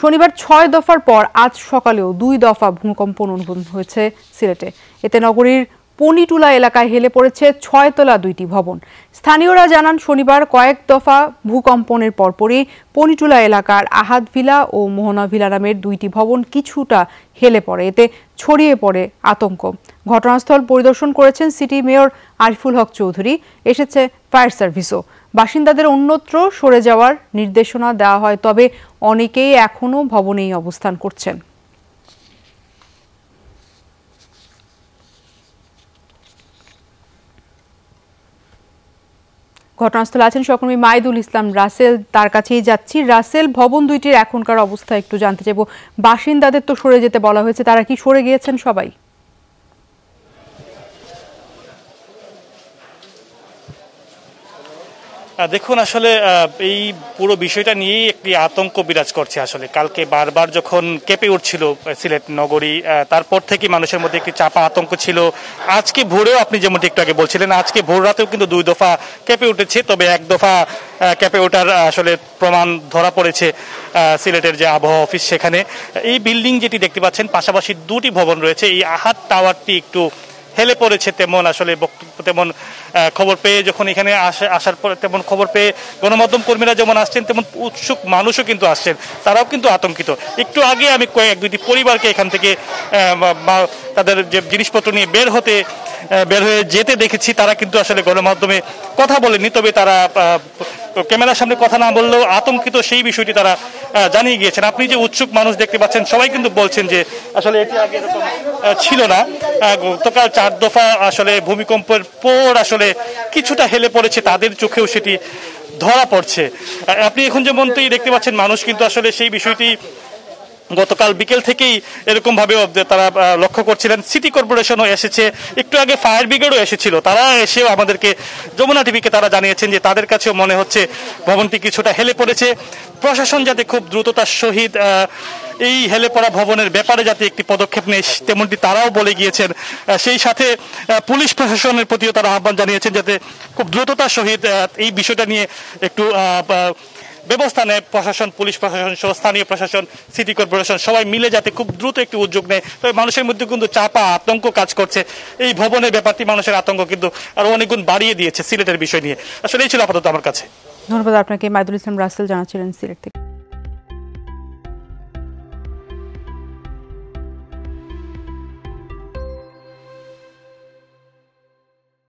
শনিবার ৬ দফার পর আজ সকালেও ২ দফা ভূমিকম্প অনুভূত হয়েছে সিলেটে। এতে নগরীর পনিটুলা এলাকায় হেলে পড়েছে ৬তলা ২টি ভবন। স্থানীয়রা জানান, শনিবার কয়েক দফা ভূকম্পনের পরপরই পনিটুলা এলাকার আহাদ ভিলা ও মোহনা ভিলা নামের ২টি ভবন কিছুটা হেলে পড়ে। এতে ছড়িয়ে পড়ে আতঙ্ক। ঘটনাস্থল পরিদর্শন করেছেন সিটি মেয়র আরিফুল হক চৌধুরী। এসেছে ফায়ার সার্ভিসও। বাসিন্দাদের অন্যত্র সরে যাওয়ার নির্দেশনা দেওয়া হয়, তবে অনেকেই এখনো ভবনেই অবস্থান করছেন। ঘটনাস্থলে আছেন সহকর্মী মাইদুল ইসলাম রাসেল, তার কাছেই যাচ্ছি। রাসেল, ভবন দুইটির এখনকার অবস্থা একটু জানতে চাইব। বাসিন্দাদের তো সরে যেতে বলা হয়েছে, তারা কি সরে গিয়েছেন সবাই? দেখুন, আসলে এই পুরো বিষয়টা নিয়েই একটি আতঙ্ক বিরাজ করছে। আসলে কালকে বারবার যখন কেঁপে উঠছিল সিলেট নগরী, তারপর থেকে মানুষের মধ্যে একটি চাপা আতঙ্ক ছিল। আজকে ভোরেও আপনি যেমনটি একটু আগে বলছিলেন, আজকে ভোর রাতেও কিন্তু ২ দফা কেঁপে উঠেছে, তবে এক দফা কেঁপে ওঠার আসলে প্রমাণ ধরা পড়েছে সিলেটের যে আবহাওয়া অফিস সেখানে। এই বিল্ডিং যেটি দেখতে পাচ্ছেন, পাশাপাশি 2টি ভবন রয়েছে। এই আহাদ টাওয়ারটি একটু হেলে পড়েছে, তেমন আসলে তেমন খবর পেয়ে যখন এখানে আসার পর তেমন খবর পেয়ে গণমাধ্যম কর্মীরা যেমন আসছেন, তেমন উৎসুক মানুষও কিন্তু আসছেন, তারাও কিন্তু আতঙ্কিত। একটু আগে আমি দুইটি পরিবারকে এখান থেকে তাদের যে জিনিসপত্র নিয়ে বের হয়ে যেতে দেখেছি। তারা কিন্তু আসলে গণমাধ্যমে কথা বলেনি, তবে তারা ক্যামেরার সামনে কথা না বললেও আতঙ্কিত সেই বিষয়টি তারা জানিয়ে গিয়েছেন। আপনি যে উৎসুক মানুষ দেখতে পাচ্ছেন, সবাই কিন্তু বলছেন যে আসলে এটি আগে এরকম ছিল না। গতকাল 4 দফা আসলে ভূমিকম্পের পর আসলে কিছুটা হেলে পড়েছে, তাদের চোখেও সেটি ধরা পড়ছে। আপনি এখন যেমনটি দেখতে পাচ্ছেন, মানুষ কিন্তু আসলে সেই বিষয়টি গতকাল বিকেল থেকেই এরকম ভাবে তারা লক্ষ্য করছিলেন। সিটি কর্পোরেশনও এসেছে, একটু আগে ফায়ার ব্রিগেডও এসেছিল। তারা এসেও আমাদেরকে, যমুনা টিভিকে তারা জানিয়েছেন যে তাদের কাছেও মনে হচ্ছে ভবনটি কিছুটা হেলে পড়েছে। প্রশাসন যাতে খুব দ্রুততার সহিত এই হেলে পড়া ভবনের ব্যাপারে যাতে একটি পদক্ষেপ নেয়, তেমনটি তারাও বলে গিয়েছেন। সেই সাথে পুলিশ প্রশাসনের প্রতিও তারা আহ্বান জানিয়েছেন যাতে খুব দ্রুততার সহিত এই বিষয়টা নিয়ে একটু ব্যবস্থা নেয় প্রশাসন, পুলিশ প্রশাসন সহ স্থানীয় প্রশাসন, সিটি কর্পোরেশন সবাই মিলে যাতে খুব দ্রুত একটি উদ্যোগ নেয়। তবে মানুষের মধ্যে কিন্তু চাপা আতঙ্ক কাজ করছে। এই ভবনের ব্যাপারটি মানুষের আতঙ্ক কিন্তু আরো অনেক গুণ বাড়িয়ে দিয়েছে সিলেটের বিষয় নিয়ে। আসলে এই ছিল আপাতত আমার কাছে। ধন্যবাদ আপনাকে। মাইদুল ইসলাম রাসেল জানাচ্ছিলেন সিলেট থেকে।